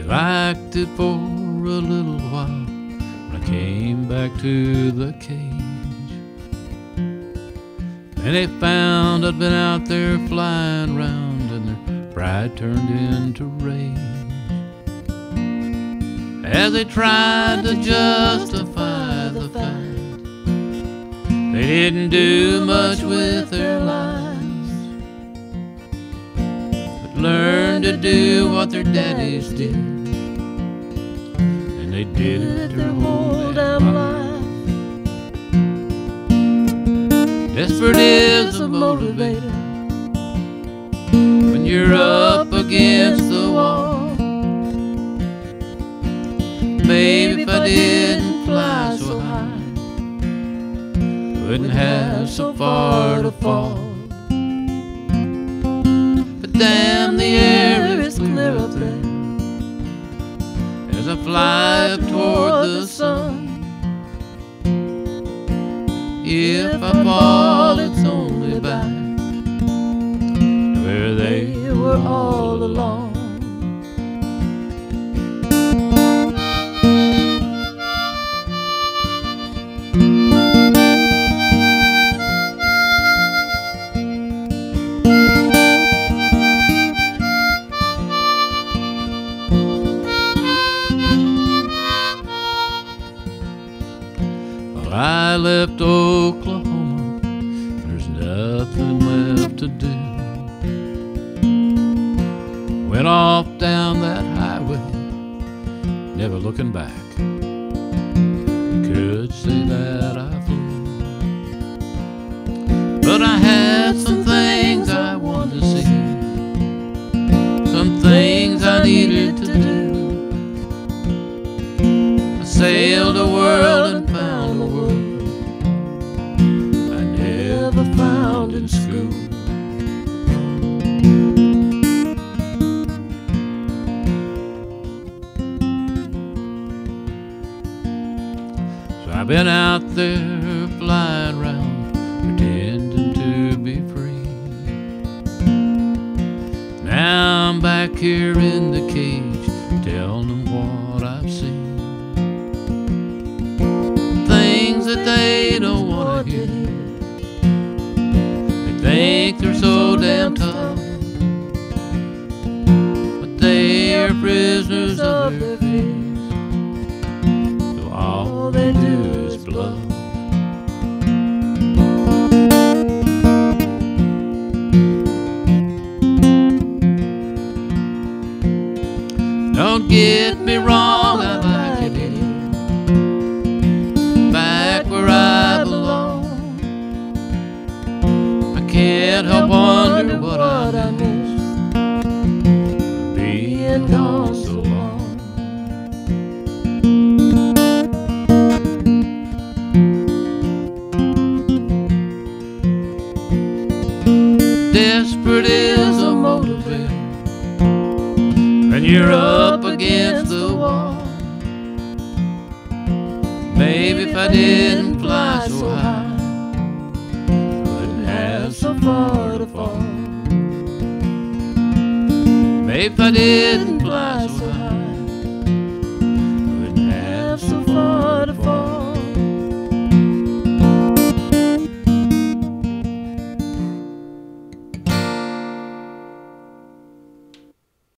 liked it for a little while when I came back to the cage. And they found I'd been out there flying around, and their pride turned into rage as they tried to justify the fact they didn't do much with their lives, but learned to do what their daddies did, and they did it their whole damn life. Desperate is a motivator when you're up against the wall. Maybe if I didn't fly so high, wouldn't have so far to fall. But damn, the air is clear up there as I fly up toward the sun. If I fall, it's only back to where they were all along. I left Oklahoma, there's nothing left to do. Went off down that highway, never looking back. Could say that I flew, but I had some things I wanted to see, some things I needed to do. I sailed the world and found a world I never found in school. So I've been out there flying around, pretending to be free. Now I'm back here in the cage, telling them what I've seen. That they don't want to hear. They think they're so damn tough, but they are prisoners of their fears, so all they do is bluff. Don't get me wrong, I like it here, where I belong. I can't help wonder what I missed being gone so long. Desperate is a motivator when you're up against the wall. Maybe if I didn't fly so high, I wouldn't have so far to fall. Maybe if I didn't fly so high,